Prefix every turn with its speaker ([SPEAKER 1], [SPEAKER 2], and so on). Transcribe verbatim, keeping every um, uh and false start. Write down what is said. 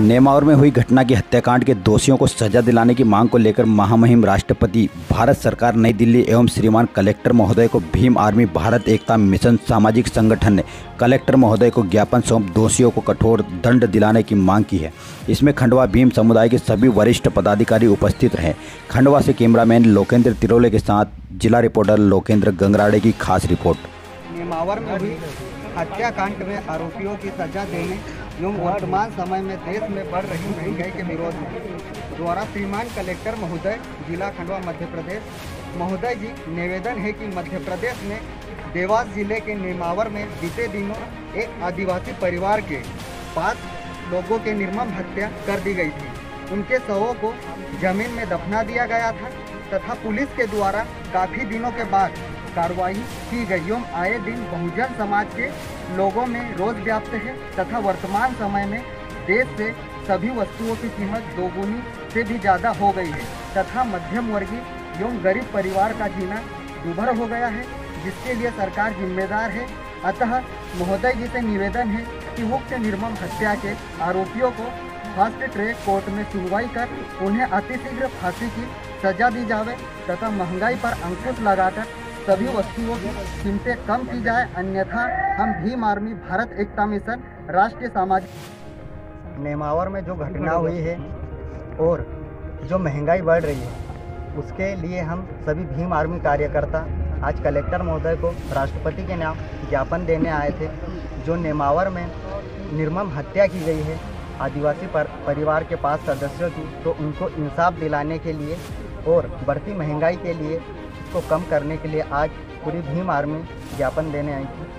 [SPEAKER 1] नेमावर में हुई घटना की हत्याकांड के दोषियों को सजा दिलाने की मांग को लेकर महामहिम राष्ट्रपति भारत सरकार नई दिल्ली एवं श्रीमान कलेक्टर महोदय को भीम आर्मी भारत एकता मिशन सामाजिक संगठन ने कलेक्टर महोदय को ज्ञापन सौंप दोषियों को कठोर दंड दिलाने की मांग की है। इसमें खंडवा भीम समुदाय के सभी वरिष्ठ पदाधिकारी उपस्थित रहे। खंडवा से कैमरामैन लोकेंद्र तिरोले के साथ जिला रिपोर्टर लोकेंद्र गंगराड़े की खास रिपोर्ट।
[SPEAKER 2] नेमावर में हुई हत्याकांड में आरोपियों की सजा देने एवं वर्तमान समय में देश में बढ़ रही महंगाई के विरोध में द्वारा श्रीमान कलेक्टर महोदय जिला खंडवा मध्य प्रदेश महोदय जी निवेदन है कि मध्य प्रदेश में देवास जिले के नेमावर में बीते दिनों एक आदिवासी परिवार के पांच लोगों के निर्मम हत्या कर दी गई थी। उनके शवों को जमीन में दफना दिया गया था तथा पुलिस के द्वारा काफ़ी दिनों के बाद कार्रवाई की गई एवं आए दिन बहुजन समाज के लोगों में रोष व्याप्त है तथा वर्तमान समय में देश से सभी वस्तुओं की कीमत दोगुनी से भी ज़्यादा हो गई है तथा मध्यम वर्गीय एवं गरीब परिवार का जीना दुभर हो गया है, जिसके लिए सरकार जिम्मेदार है। अतः महोदय जी से निवेदन है कि उक्त निर्मम हत्या के आरोपियों को फास्ट ट्रैक कोर्ट में सुनवाई कर उन्हें अतिशीघ्र फांसी की सजा दी जावे तथा महंगाई पर अंकुश लगाकर सभी वस्तुओं की कीमतें कम की जाए, अन्यथा हम भीम आर्मी भारत एकता मिशन राष्ट्रीय सामाजिक।
[SPEAKER 3] नेमावर में जो घटना हुई है और जो महंगाई बढ़ रही है उसके लिए हम सभी भीम आर्मी कार्यकर्ता आज कलेक्टर महोदय को राष्ट्रपति के नाम ज्ञापन देने आए थे। जो नेमावर में निर्मम हत्या की गई है आदिवासी पर परिवार के पांच सदस्यों की, तो उनको इंसाफ दिलाने के लिए और बढ़ती महंगाई के लिए इसको कम करने के लिए आज पूरी भीम आर्मी ज्ञापन देने आई थी।